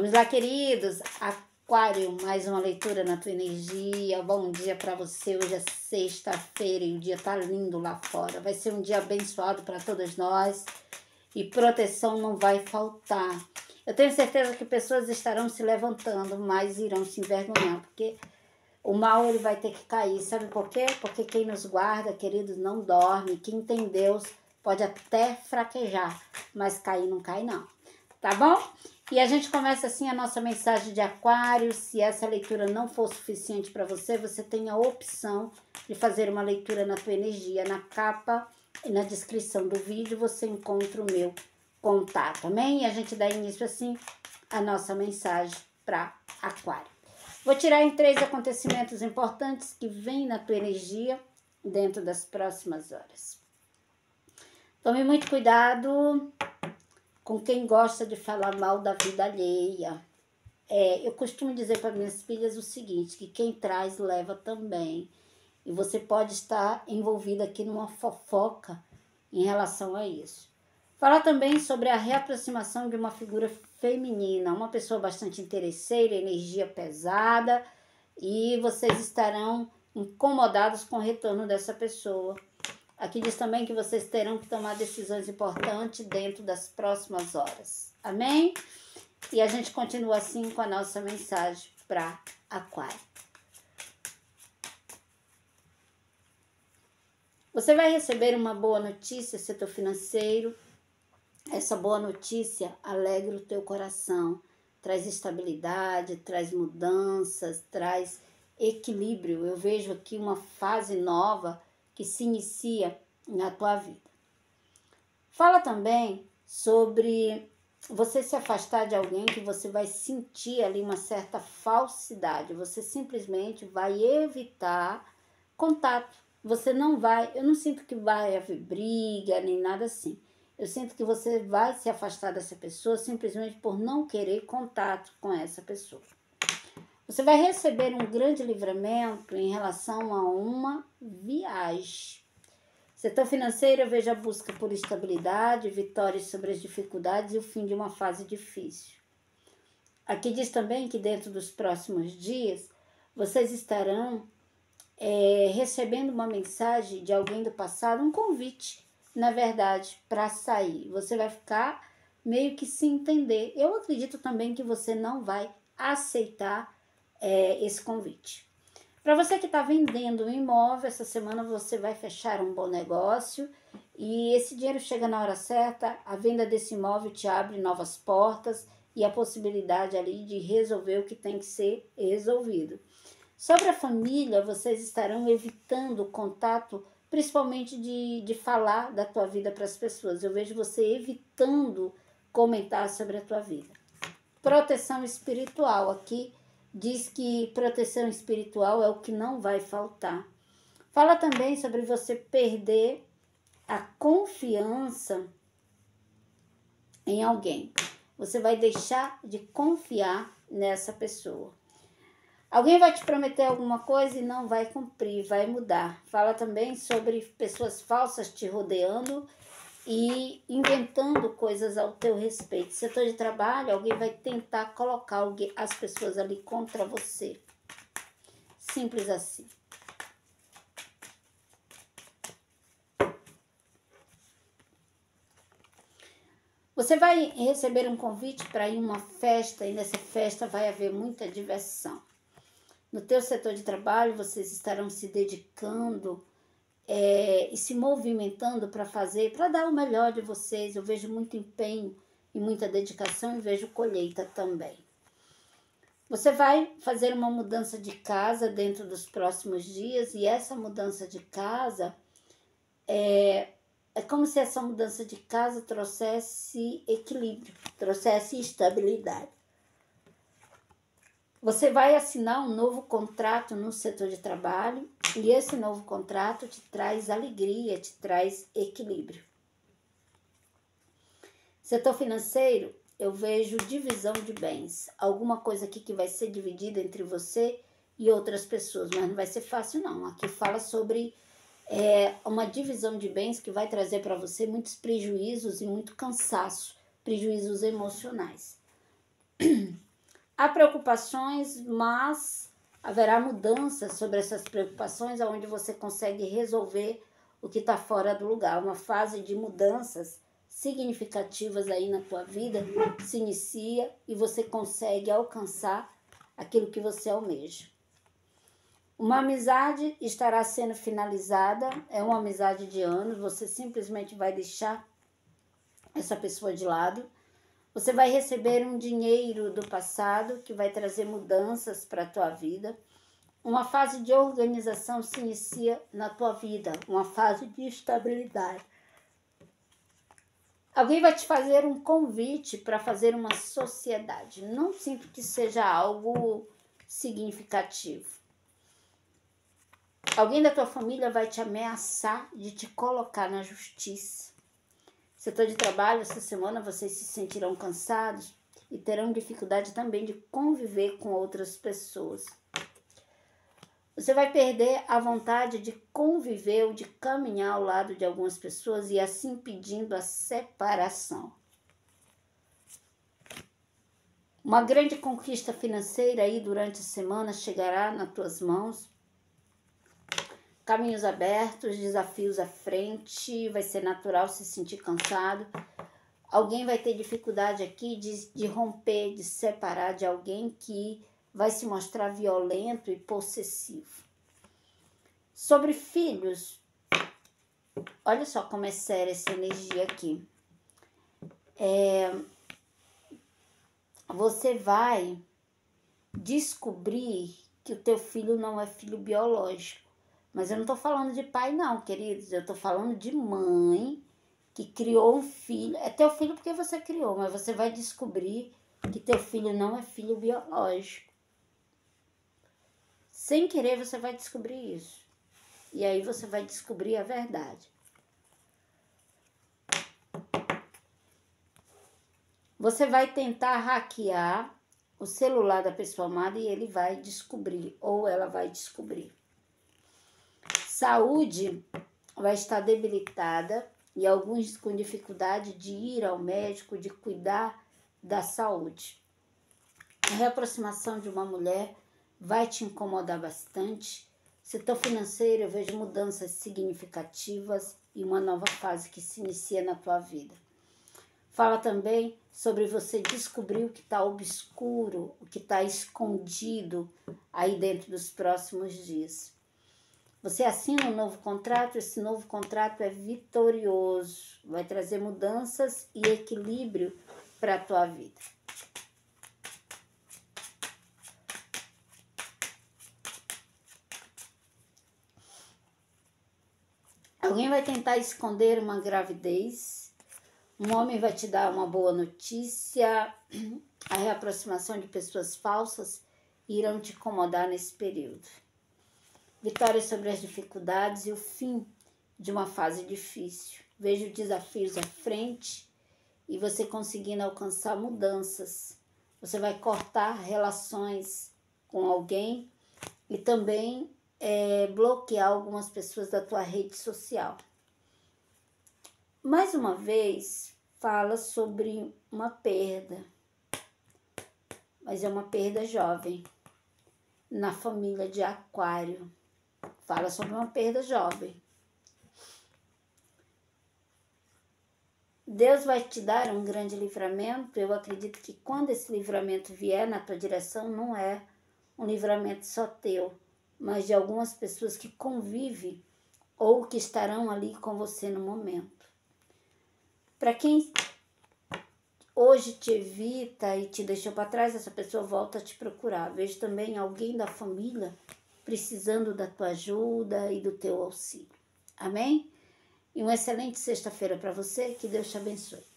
Vamos lá, queridos. Aquário, mais uma leitura na tua energia. Bom dia para você. Hoje é sexta-feira e o dia tá lindo lá fora. Vai ser um dia abençoado para todos nós e proteção não vai faltar. Eu tenho certeza que pessoas estarão se levantando, mas irão se envergonhar, porque o mal ele vai ter que cair. Sabe por quê? Porque quem nos guarda, queridos, não dorme. Quem tem Deus pode até fraquejar, mas cair não cai não. Tá bom? E a gente começa assim a nossa mensagem de Aquário. Se essa leitura não for suficiente para você, você tem a opção de fazer uma leitura na tua energia. Na capa e na descrição do vídeo você encontra o meu contato, amém? E a gente dá início assim a nossa mensagem para Aquário. Vou tirar em 3 acontecimentos importantes que vêm na tua energia dentro das próximas horas. Tome muito cuidado com quem gosta de falar mal da vida alheia. Eu costumo dizer para minhas filhas o seguinte, que quem traz leva também. E você pode estar envolvida aqui numa fofoca em relação a isso. Falar também sobre a reaproximação de uma figura feminina, uma pessoa bastante interesseira, energia pesada, e vocês estarão incomodados com o retorno dessa pessoa. Aqui diz também que vocês terão que tomar decisões importantes dentro das próximas horas. Amém? E a gente continua assim com a nossa mensagem para Aquário. Você vai receber uma boa notícia, setor financeiro. Essa boa notícia alegra o teu coração, traz estabilidade, traz mudanças, traz equilíbrio. Eu vejo aqui uma fase nova que se inicia na tua vida. Fala também sobre você se afastar de alguém que você vai sentir ali uma certa falsidade. Você simplesmente vai evitar contato. Você não vai, eu não sinto que vai haver briga nem nada assim. Eu sinto que você vai se afastar dessa pessoa simplesmente por não querer contato com essa pessoa. Você vai receber um grande livramento em relação a uma viagem. Setor financeiro, eu vejo a busca por estabilidade, vitórias sobre as dificuldades e o fim de uma fase difícil. Aqui diz também que dentro dos próximos dias, vocês estarão recebendo uma mensagem de alguém do passado, um convite, na verdade, para sair. Você vai ficar meio que se entender. Eu acredito também que você não vai aceitar esse convite. Para você que está vendendo um imóvel, essa semana você vai fechar um bom negócio e esse dinheiro chega na hora certa, a venda desse imóvel te abre novas portas e a possibilidade ali de resolver o que tem que ser resolvido. Sobre a família, vocês estarão evitando o contato, principalmente de falar da tua vida para as pessoas. Eu vejo você evitando comentar sobre a tua vida. Proteção espiritual. Aqui diz que proteção espiritual é o que não vai faltar. Fala também sobre você perder a confiança em alguém. Você vai deixar de confiar nessa pessoa. Alguém vai te prometer alguma coisa e não vai cumprir, vai mudar. Fala também sobre pessoas falsas te rodeando e inventando coisas ao teu respeito. Setor de trabalho, alguém vai tentar colocar as pessoas ali contra você. Simples assim. Você vai receber um convite para ir a uma festa e nessa festa vai haver muita diversão. No teu setor de trabalho, vocês estarão se dedicando e se movimentando para dar o melhor de vocês. Eu vejo muito empenho e muita dedicação e vejo colheita também. Você vai fazer uma mudança de casa dentro dos próximos dias e essa mudança de casa é como se essa mudança de casa trouxesse equilíbrio, trouxesse estabilidade. Você vai assinar um novo contrato no setor de trabalho e esse novo contrato te traz alegria, te traz equilíbrio. Setor financeiro, eu vejo divisão de bens. Alguma coisa aqui que vai ser dividida entre você e outras pessoas, mas não vai ser fácil não. Aqui fala sobre uma divisão de bens que vai trazer para você muitos prejuízos e muito cansaço, prejuízos emocionais. Há preocupações, mas haverá mudanças sobre essas preocupações, onde você consegue resolver o que está fora do lugar. Uma fase de mudanças significativas aí na tua vida se inicia e você consegue alcançar aquilo que você almeja. Uma amizade estará sendo finalizada, é uma amizade de anos, você simplesmente vai deixar essa pessoa de lado. Você vai receber um dinheiro do passado que vai trazer mudanças para a tua vida. Uma fase de organização se inicia na tua vida, uma fase de estabilidade. Alguém vai te fazer um convite para fazer uma sociedade. Não sinto que seja algo significativo. Alguém da tua família vai te ameaçar de te colocar na justiça. Setor de trabalho, essa semana vocês se sentirão cansados e terão dificuldade também de conviver com outras pessoas. Você vai perder a vontade de conviver ou de caminhar ao lado de algumas pessoas e assim pedindo a separação. Uma grande conquista financeira aí durante a semana chegará nas tuas mãos. Caminhos abertos, desafios à frente, vai ser natural se sentir cansado. Alguém vai ter dificuldade aqui de romper, de separar de alguém que vai se mostrar violento e possessivo. Sobre filhos, olha só como é séria essa energia aqui. Você vai descobrir que o teu filho não é filho biológico. Mas eu não estou falando de pai não, queridos. Eu estou falando de mãe que criou um filho. É teu filho porque você criou, mas você vai descobrir que teu filho não é filho biológico. Sem querer você vai descobrir isso. E aí você vai descobrir a verdade. Você vai tentar hackear o celular da pessoa amada e ele vai descobrir, ou ela vai descobrir. Saúde vai estar debilitada e alguns com dificuldade de ir ao médico, de cuidar da saúde. A reaproximação de uma mulher vai te incomodar bastante. Setor financeiro, eu vejo mudanças significativas e uma nova fase que se inicia na tua vida. Fala também sobre você descobrir o que está obscuro, o que está escondido aí dentro dos próximos dias. Você assina um novo contrato, esse novo contrato é vitorioso, vai trazer mudanças e equilíbrio para a tua vida. Alguém vai tentar esconder uma gravidez, um homem vai te dar uma boa notícia, a reaproximação de pessoas falsas irão te incomodar nesse período. Vitória sobre as dificuldades e o fim de uma fase difícil. Vejo desafios à frente e você conseguindo alcançar mudanças. Você vai cortar relações com alguém e também bloquear algumas pessoas da tua rede social. Mais uma vez, fala sobre uma perda, mas é uma perda jovem, na família de Aquário. Fala sobre uma perda jovem. Deus vai te dar um grande livramento. Eu acredito que quando esse livramento vier na tua direção, não é um livramento só teu, mas de algumas pessoas que convivem ou que estarão ali com você no momento. Para quem hoje te evita e te deixou para trás, essa pessoa volta a te procurar. Vejo também alguém da família precisando da tua ajuda e do teu auxílio. Amém? E uma excelente sexta-feira para você. Que Deus te abençoe.